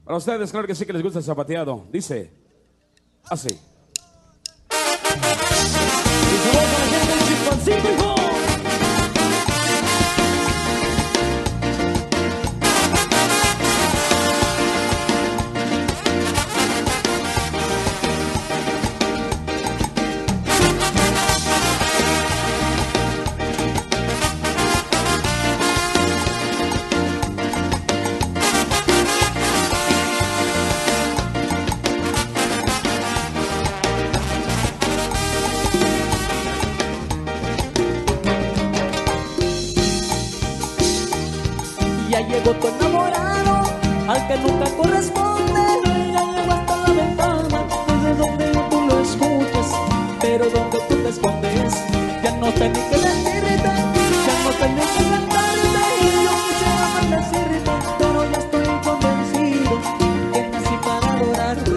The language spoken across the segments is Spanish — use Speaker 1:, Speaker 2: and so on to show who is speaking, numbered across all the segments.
Speaker 1: Para ustedes, claro que sí que les gusta el zapateado. Dice así. Y su voz a la gente del Chimpanzito, hijo.
Speaker 2: Ya llegó tu enamorado, al que nunca corresponde. Ya llegó hasta la ventana, desde donde tú lo escuchas. Pero donde tú te escondes, ya no sé ni qué decirte, ya no sé ni qué cantarte. Yo quisiera maldecirte, pero ya estoy convencido que nací para adorarte.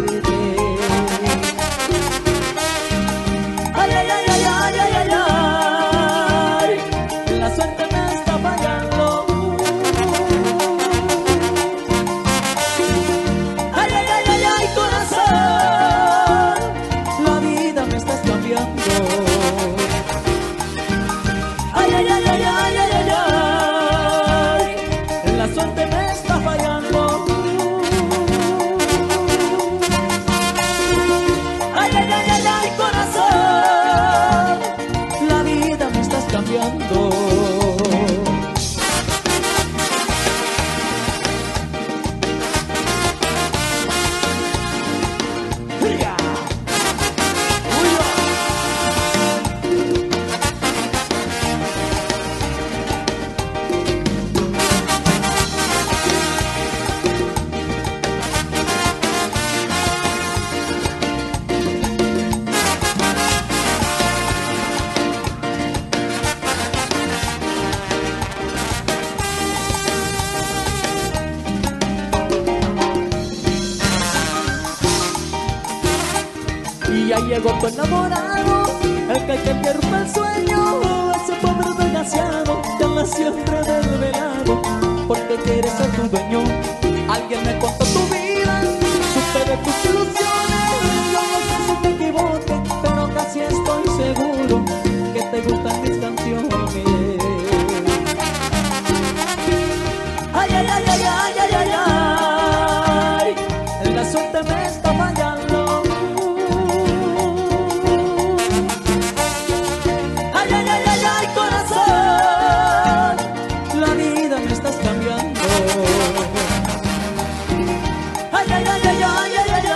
Speaker 2: Ay, ay, ay, ay, ay, ay, ay, ay. La suerte me está fallando. Ay, ay, ay, ay, ay, ay, ay, ay, la suerte me está fallando. Ay, ay, ay, ay, ay, corazón, la vida me estás cambiando. Y ya llegó tu enamorado, el que interrumpe el sueño. Ese pobre desgraciado que anda siempre desvelado, porque quieres ser tu dueño. Alguien me contó tu vida, supe de tus ilusiones. Yo no sé si te equivoque, pero casi estoy seguro que te gustan mis canciones. Ay, ay, ay, ay, ay, ay, ay, ay, la suerte me está fallando. Ay, ay, ay, ay, ay, corazón, la vida me estás cambiando. Ay, ay, ay, ay, ay, ay, ay,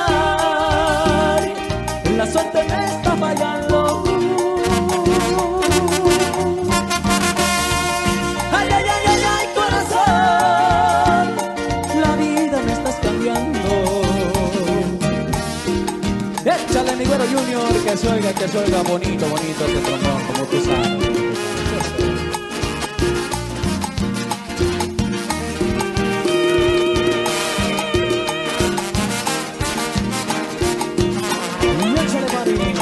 Speaker 2: ay, la suerte me está fallando. Ay, ay, ay, ay, ay, corazón, la vida me estás cambiando. Échale, mi güero Junior, que se oiga bonito, bonito este trombón, como tú sabes. Échale, papi.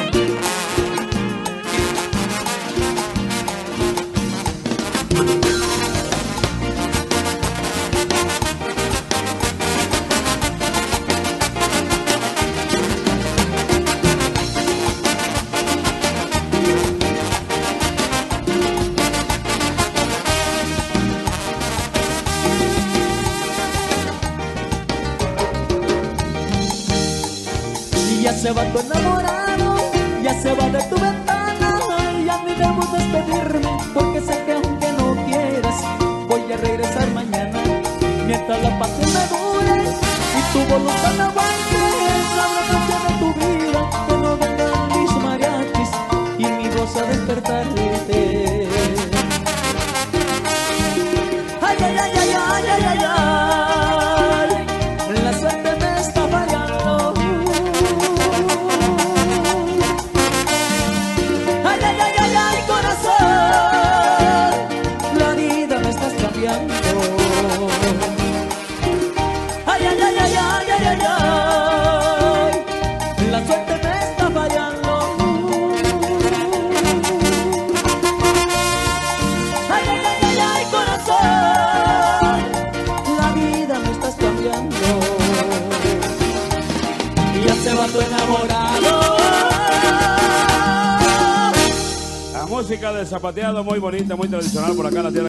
Speaker 2: Ya se va tu enamorado, ya se va de tu ventana. Ya ni debo despedirme, porque sé que aunque no quieras, voy a regresar mañana. Mientras la pasión me dure y tu voluntad me aguante, la noche de tu vida, que no vengan mis mariachis y mi voz a despertarte. Ay, ay, ay, ay, ay, ay, ay, ay, la suerte me está fallando. Ay, ay, ay, ay, ay, corazón, la vida me estás cambiando. Ay, ay, ay, ay, ay, ay, ay, ay. ese vato enamorado.
Speaker 1: La música del zapateado muy bonita, muy tradicional por acá en la tierra.